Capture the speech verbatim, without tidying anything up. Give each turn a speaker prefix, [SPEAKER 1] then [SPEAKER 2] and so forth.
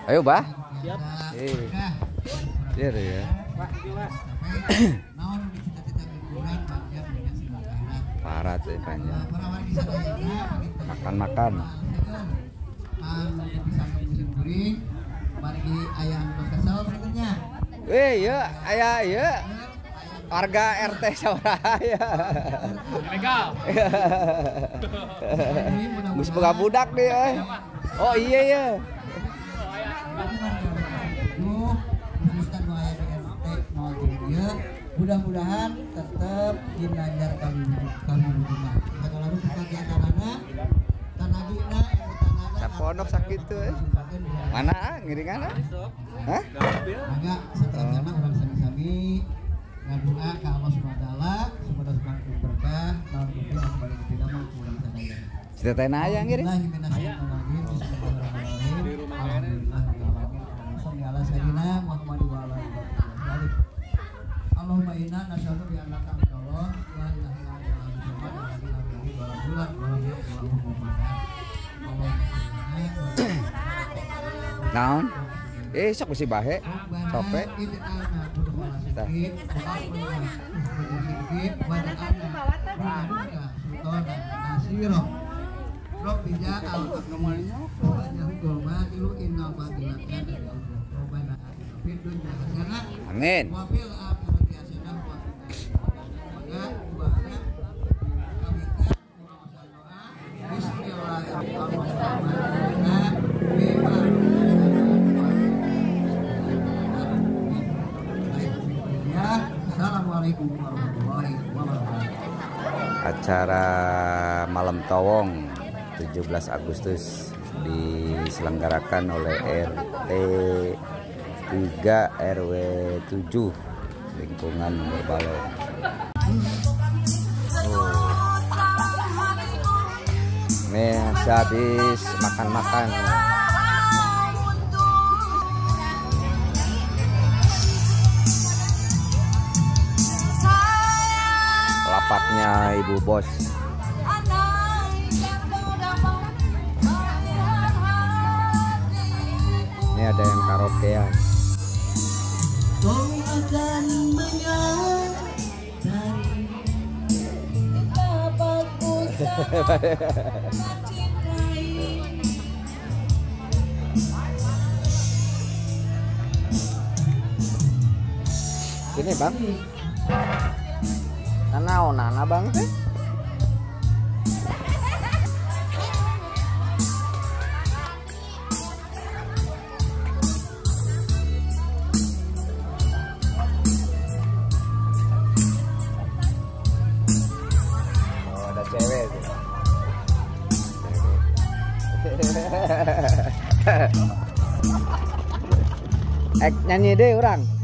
[SPEAKER 1] Ayo, Bah.
[SPEAKER 2] Siap.
[SPEAKER 1] Eh. Siap ya. Parat sih banyak. Makan-makan. Eh, ya, ayah, ya. Warga R T Sawaraya.
[SPEAKER 2] Legal.
[SPEAKER 1] Mus boga budak deh. Eh. Oh iya ya.
[SPEAKER 3] Mudah-mudahan tetap dinanjar kami kami rumah. Kalau kita diantaranya tanah dina
[SPEAKER 1] Saponok sakit tuh. Eh. Mana ngiringan? Hah?
[SPEAKER 3] Agak setelah orang sami-sami ngadua ke Allah subhanahu wa taala semoga semakin berkah tahun ini yang paling tidak mau pulang sadaya.
[SPEAKER 1] Cita teh aya ngiring.
[SPEAKER 3] Bismillahirrahmanirrahim. Di rumah Allahumma inna nasyhadu bi annaka Allah la ilaha illa anta
[SPEAKER 1] Naon? Eh sok besi bahe. Cope. Amin.
[SPEAKER 3] Assalamualaikum warahmatullahi wabarakatuh.
[SPEAKER 1] Acara Malam Tawong tujuh belas Agustus diselenggarakan oleh R T tiga R W tujuh lingkungan Berbalong. Oh. Ini habis makan-makan. Lapaknya Ibu Bos. Ini ada yang karaokean. Sini Bang. Nanaon nana Bang teh? Oh, ada cewek tuh. Eh nyanyi deh orang.